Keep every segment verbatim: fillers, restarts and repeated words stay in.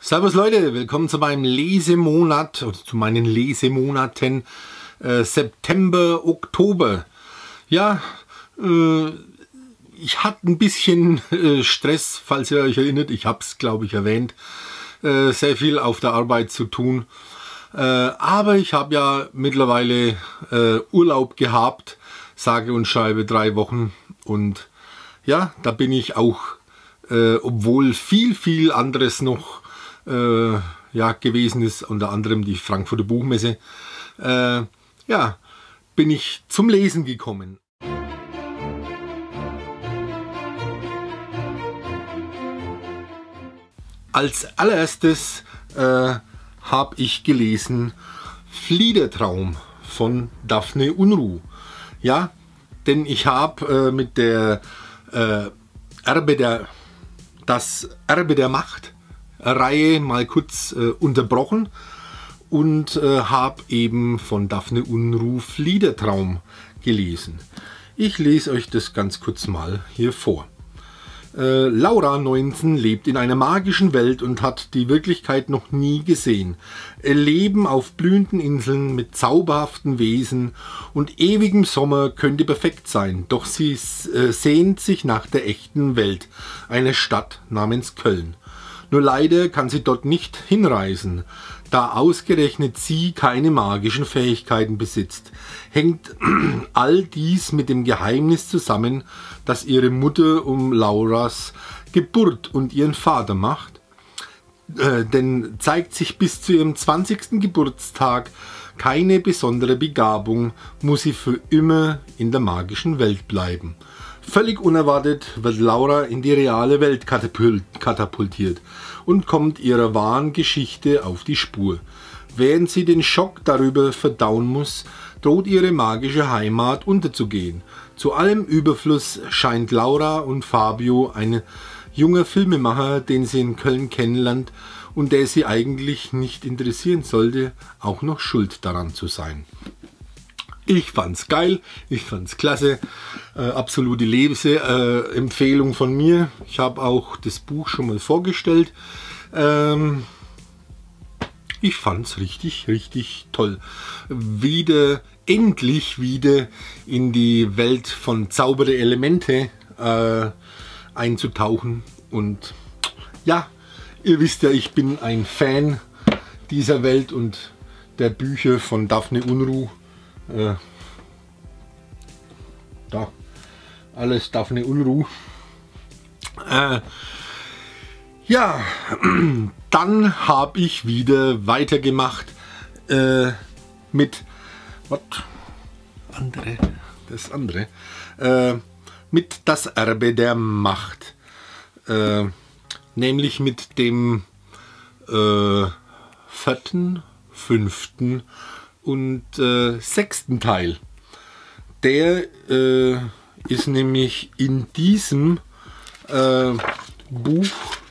Servus Leute, willkommen zu meinem Lesemonat, oder zu meinen Lesemonaten äh, September, Oktober. Ja, äh, ich hatte ein bisschen äh, Stress, falls ihr euch erinnert, ich habe es glaube ich erwähnt, äh, sehr viel auf der Arbeit zu tun. Äh, aber ich habe ja mittlerweile äh, Urlaub gehabt, sage und schreibe drei Wochen, und ja, da bin ich auch, äh, obwohl viel, viel anderes noch Äh, ja, gewesen ist, unter anderem die Frankfurter Buchmesse, äh, ja, bin ich zum Lesen gekommen. Als allererstes äh, habe ich gelesen Fliedertraum von Daphne Unruh. Ja, denn ich habe äh, mit der äh, Erbe der, das Erbe der Macht Reihe mal kurz äh, unterbrochen und äh, habe eben von Daphne Unruh Fliedertraum gelesen. Ich lese euch das ganz kurz mal hier vor. Äh, Laura, neunzehn, lebt in einer magischen Welt und hat die Wirklichkeit noch nie gesehen. Ihr Leben auf blühenden Inseln mit zauberhaften Wesen und ewigem Sommer könnte perfekt sein, doch sie äh, sehnt sich nach der echten Welt, einer Stadt namens Köln. Nur leider kann sie dort nicht hinreisen, da ausgerechnet sie keine magischen Fähigkeiten besitzt. Hängt all dies mit dem Geheimnis zusammen, das ihre Mutter um Lauras Geburt und ihren Vater macht? Äh, denn zeigt sich bis zu ihrem zwanzigsten Geburtstag keine besondere Begabung, muss sie für immer in der magischen Welt bleiben. Völlig unerwartet wird Laura in die reale Welt katapultiert und kommt ihrer wahren Geschichte auf die Spur. Während sie den Schock darüber verdauen muss, droht ihre magische Heimat unterzugehen. Zu allem Überfluss scheint Laura und Fabio, ein junger Filmemacher, den sie in Köln kennenlernt und der sie eigentlich nicht interessieren sollte, auch noch schuld daran zu sein. Ich fand's geil, ich fand's klasse, äh, absolute Leseempfehlung äh, von mir. Ich habe auch das Buch schon mal vorgestellt. Ähm, ich fand's richtig, richtig toll. Wieder, endlich wieder in die Welt von Zauber der Elemente äh, einzutauchen. Und ja, ihr wisst ja, ich bin ein Fan dieser Welt und der Bücher von Daphne Unruh. Äh, da, alles Daphne Unruh. Äh, ja, dann habe ich wieder weitergemacht äh, mit was andere, das andere, äh, mit das Erbe der Macht, äh, nämlich mit dem äh, vierten, fünften und äh, sechsten Teil. Der äh, ist nämlich in diesem äh, Buch,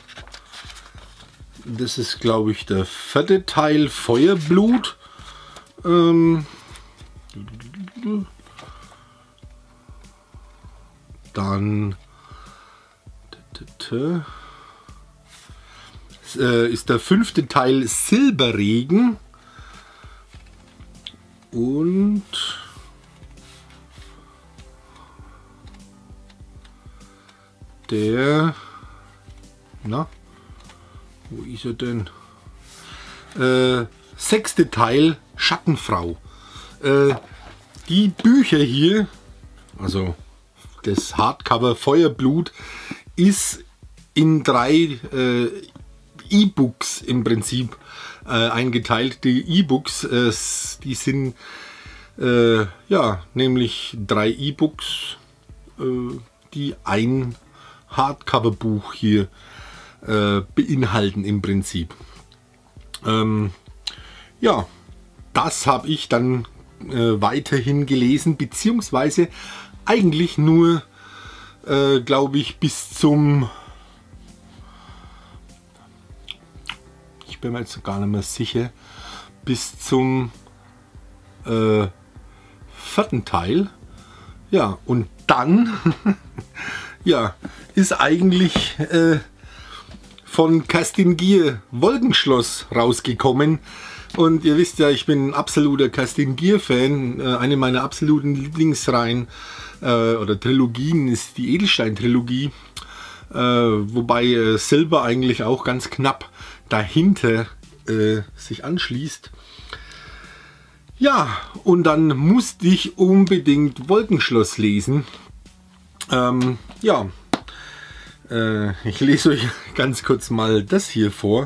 das ist glaube ich der vierte Teil, Feuerblut. Ähm, dann äh, ist der fünfte Teil Silberregen. Und der, na, wo ist er denn? Äh, sechste Teil Schattenfrau. Äh, die Bücher hier, also das Hardcover Feuerblut, ist in drei äh, E-Books im Prinzip äh, eingeteilt. Die E-Books, äh, die sind äh, ja nämlich drei E-Books, äh, die ein Hardcover-Buch hier äh, beinhalten im Prinzip. Ähm, ja, das habe ich dann äh, weiterhin gelesen, beziehungsweise eigentlich nur, äh, glaube ich, bis zum, ich bin mir jetzt gar nicht mehr sicher, bis zum äh, vierten Teil. Ja, und dann ja, ist eigentlich äh, von Kerstin Gier Wolkenschloss rausgekommen. Und ihr wisst ja, ich bin ein absoluter Kerstin Gier Fan. Eine meiner absoluten Lieblingsreihen äh, oder Trilogien ist die Edelstein-Trilogie. Äh, wobei äh, Silber eigentlich auch ganz knapp dahinter äh, sich anschließt. Ja, und dann musste ich unbedingt Wolkenschloss lesen. Ähm, ja, äh, ich lese euch ganz kurz mal das hier vor.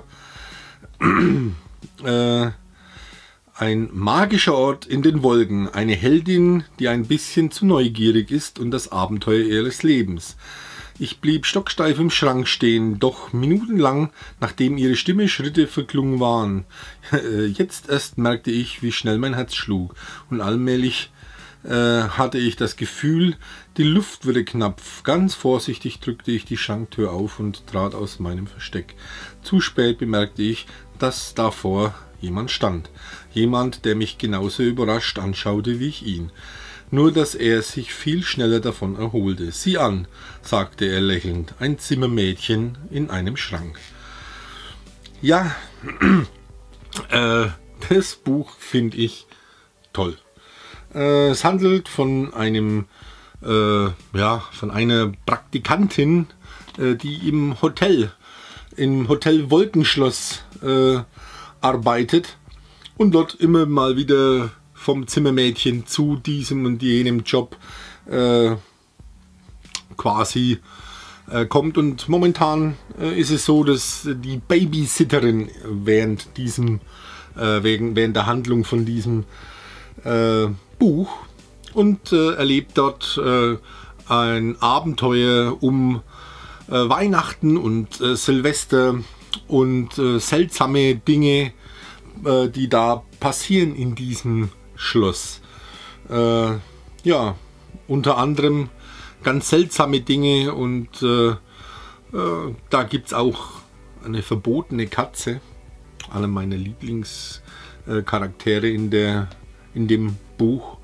äh, ein magischer Ort in den Wolken. Eine Heldin, die ein bisschen zu neugierig ist und das Abenteuer ihres Lebens. Ich blieb stocksteif im Schrank stehen, doch minutenlang, nachdem ihre Stimme Schritte verklungen waren. Jetzt erst merkte ich, wie schnell mein Herz schlug, und allmählich äh, hatte ich das Gefühl, die Luft würde knapp. Ganz vorsichtig drückte ich die Schranktür auf und trat aus meinem Versteck. Zu spät bemerkte ich, dass davor jemand stand. Jemand, der mich genauso überrascht anschaute wie ich ihn. Nur, dass er sich viel schneller davon erholte. Sieh an, sagte er lächelnd, ein Zimmermädchen in einem Schrank. Ja, äh, das Buch finde ich toll. Äh, es handelt von einem, äh, ja, von einer Praktikantin, äh, die im Hotel, im Hotel Wolkenschloss äh, arbeitet und dort immer mal wieder vom Zimmermädchen zu diesem und jenem Job äh, quasi äh, kommt. Und momentan äh, ist es so, dass die Babysitterin während diesem äh, während, während der Handlung von diesem äh, Buch und äh, erlebt dort äh, ein Abenteuer um äh, Weihnachten und äh, Silvester und äh, seltsame Dinge, äh, die da passieren in diesem Schloss. Äh, ja, unter anderem ganz seltsame Dinge, und äh, äh, da gibt es auch eine verbotene Katze, einer meiner Lieblingscharaktere in der in dem Buch.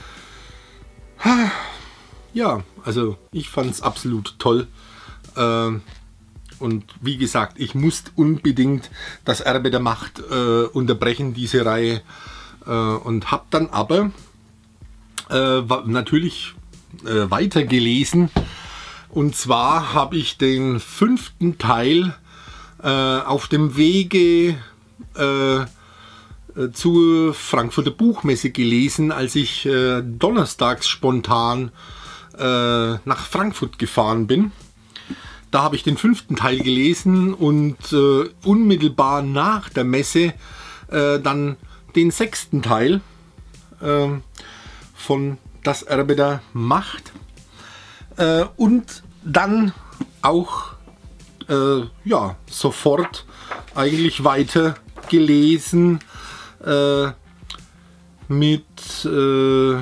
Ja, also ich fand es absolut toll. Äh, und wie gesagt, ich musste unbedingt das Erbe der Macht äh, unterbrechen, diese Reihe. Und habe dann aber äh, natürlich äh, weitergelesen, und zwar habe ich den fünften Teil äh, auf dem Wege äh, zur Frankfurter Buchmesse gelesen, als ich äh, donnerstags spontan äh, nach Frankfurt gefahren bin. Da habe ich den fünften Teil gelesen und äh, unmittelbar nach der Messe äh, dann den sechsten Teil äh, von Das Erbe der Macht äh, und dann auch äh, ja, sofort eigentlich weiter gelesen äh, mit äh,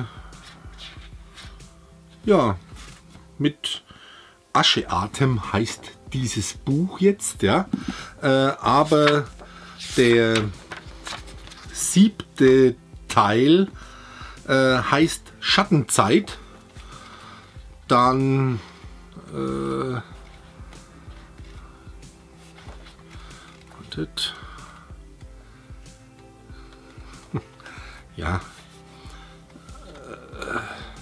ja, mit Ascheatem heißt dieses Buch jetzt, ja, äh, aber der siebte Teil äh, heißt Schattenzeit. Dann äh, wartet. Ja. Äh,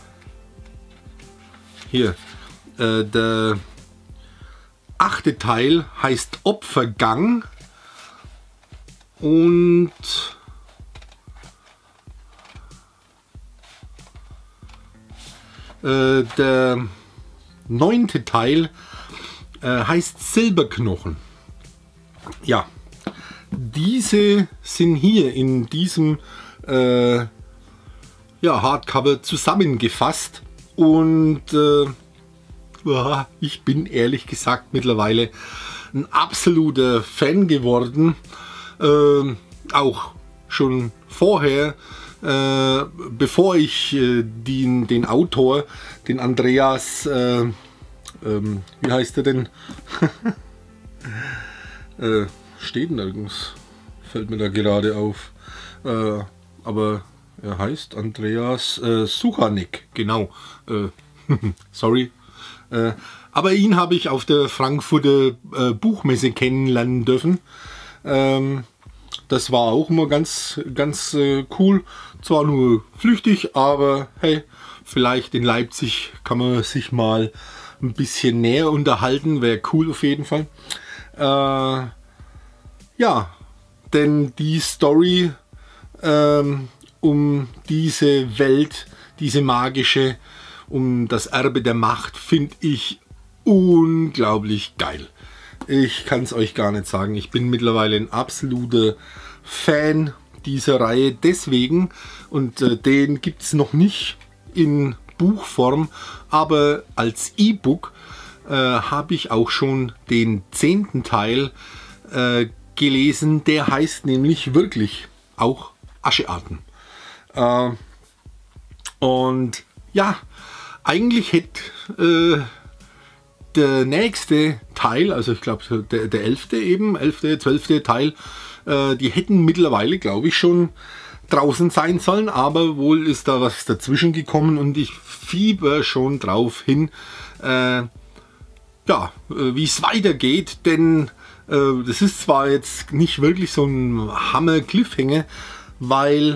hier. Äh, der achte Teil heißt Opfergang. Und äh, der neunte Teil äh, heißt Silberknochen. Ja, diese sind hier in diesem äh, ja, Hardcover zusammengefasst, und äh, ich bin ehrlich gesagt mittlerweile ein absoluter Fan geworden. Äh, auch schon vorher, äh, bevor ich äh, den, den Autor, den Andreas, äh, ähm, wie heißt er denn? äh, steht nirgends, fällt mir da gerade auf. Äh, aber er heißt Andreas äh, Suchanek, genau. Äh, sorry. Äh, Aber ihn habe ich auf der Frankfurter äh, Buchmesse kennenlernen dürfen. Ähm, das war auch immer ganz, ganz äh, cool. Zwar nur flüchtig, aber hey, vielleicht in Leipzig kann man sich mal ein bisschen näher unterhalten. Wäre cool auf jeden Fall. Äh, ja, denn die Story ähm, um diese Welt, diese magische, um das Erbe der Macht, finde ich unglaublich geil. Ich kann es euch gar nicht sagen. Ich bin mittlerweile ein absoluter Fan dieser Reihe deswegen, und äh, den gibt es noch nicht in Buchform, aber als E-Book äh, habe ich auch schon den zehnten Teil äh, gelesen. Der heißt nämlich wirklich auch Aschearten. Äh, und ja, eigentlich hätte äh, der nächste Teil, also ich glaube der, der elfte eben, elfte, zwölfte Teil, äh, die hätten mittlerweile, glaube ich, schon draußen sein sollen, aber wohl ist da was dazwischen gekommen und ich fieber schon drauf hin, äh, ja, wie es weitergeht, denn äh, das ist zwar jetzt nicht wirklich so ein Hammer-Cliffhanger, weil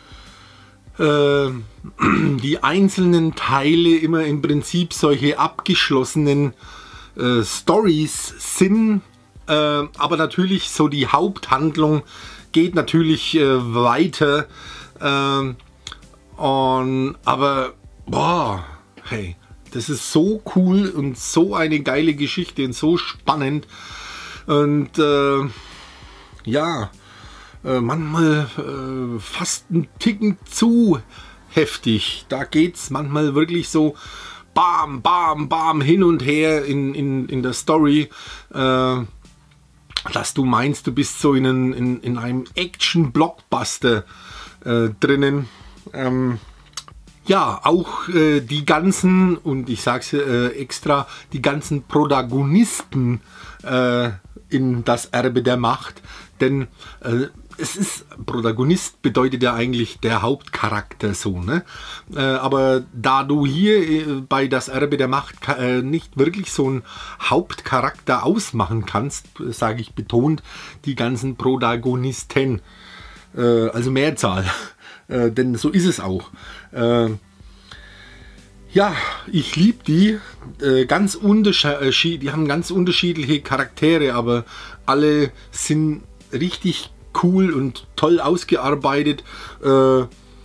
äh, die einzelnen Teile immer im Prinzip solche abgeschlossenen äh, Stories sind, äh, aber natürlich so die Haupthandlung geht natürlich äh, weiter, äh, und, aber boah, hey, das ist so cool und so eine geile Geschichte und so spannend und äh, ja, äh, manchmal äh, fast ein Ticken zu heftig. Da geht es manchmal wirklich so bam, bam, bam hin und her in, in, in der Story, äh, dass du meinst, du bist so in, einen, in, in einem Action-Blockbuster äh, drinnen. Ähm, ja, auch äh, die ganzen, und ich sage es äh, extra, die ganzen Protagonisten äh, in das Erbe der Macht, denn äh, es ist, Protagonist bedeutet ja eigentlich der Hauptcharakter so, ne? Äh, aber da du hier äh, bei das Erbe der Macht äh, nicht wirklich so einen Hauptcharakter ausmachen kannst, sage ich betont, die ganzen Protagonisten, äh, also Mehrzahl, äh, denn so ist es auch. Äh, ja, ich liebe die, äh, ganz unterschiedlich, die haben ganz unterschiedliche Charaktere, aber alle sind richtig cool und toll ausgearbeitet äh,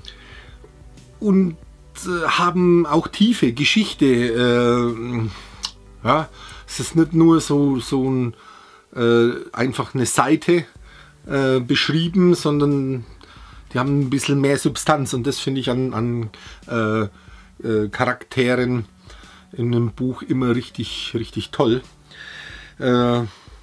und äh, haben auch tiefe Geschichte. Äh, ja, es ist nicht nur so, so ein, äh, einfach eine Seite äh, beschrieben, sondern die haben ein bisschen mehr Substanz und das finde ich an, an äh, äh, Charakteren in einem Buch immer richtig, richtig toll. Äh,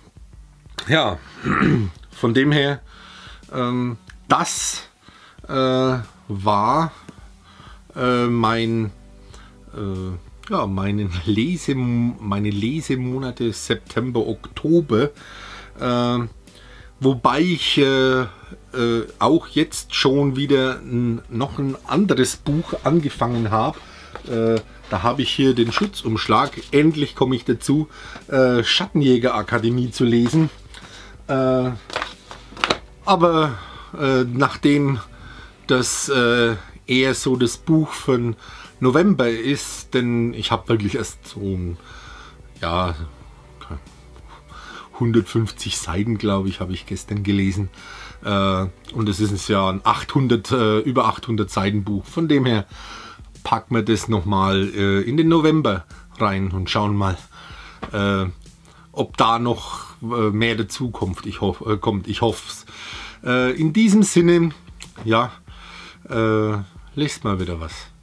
ja, von dem her, ähm, das äh, war äh, mein, äh, ja, meine, Lese, meine Lesemonate September, Oktober, äh, wobei ich äh, äh, auch jetzt schon wieder n, noch ein anderes Buch angefangen habe. Äh, da habe ich hier den Schutzumschlag. Endlich komme ich dazu, äh, Schattenjäger-Akademie zu lesen. Äh, aber äh, nachdem das äh, eher so das Buch von November ist, denn ich habe wirklich erst so ein, ja, hundertfünfzig Seiten, glaube ich, habe ich gestern gelesen. Äh, und es ist ja ein achthundert, äh, über achthundert Seiten Buch. Von dem her packen wir das nochmal äh, in den November rein und schauen mal, äh, ob da noch äh, mehr dazu kommt. Ich hoffe, äh, kommt. Ich hoffe es. Äh, in diesem Sinne, ja, äh, lest mal wieder was.